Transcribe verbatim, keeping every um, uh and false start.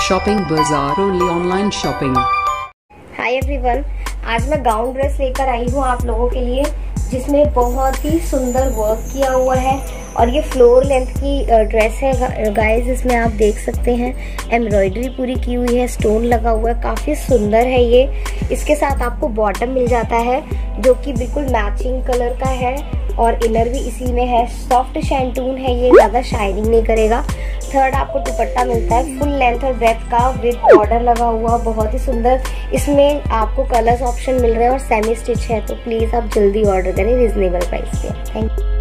Shopping Bazaar, only online shopping. Hi everyone, आज मैं gown dress लेकर आई हूँ आप लोगों के लिए, जिसमें बहुत ही सुंदर वर्क किया हुआ है और ये फ्लोर लेंथ की ड्रेस है गाइस। इसमें आप देख सकते हैं एम्ब्रॉयडरी पूरी की हुई है, स्टोन लगा हुआ है, काफ़ी सुंदर है ये। इसके साथ आपको बॉटम मिल जाता है जो कि बिल्कुल मैचिंग कलर का है और इनर भी इसी में है। सॉफ्ट शैंटून है ये, ज़्यादा शाइनिंग नहीं करेगा। थर्ड आपको दुपट्टा मिलता है फुल लेंथ और ब्रेथ का विद बॉर्डर लगा हुआ, बहुत ही सुंदर। इसमें आपको कलर्स ऑप्शन मिल रहे हैं और सेमी स्टिच है, तो प्लीज़ आप जल्दी ऑर्डर करें रीजनेबल प्राइस पे। Thank you.